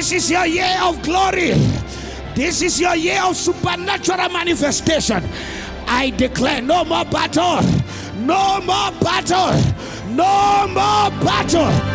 This is your year of glory. This is your year of supernatural manifestation. I declare no more battle. No more battle. No more battle.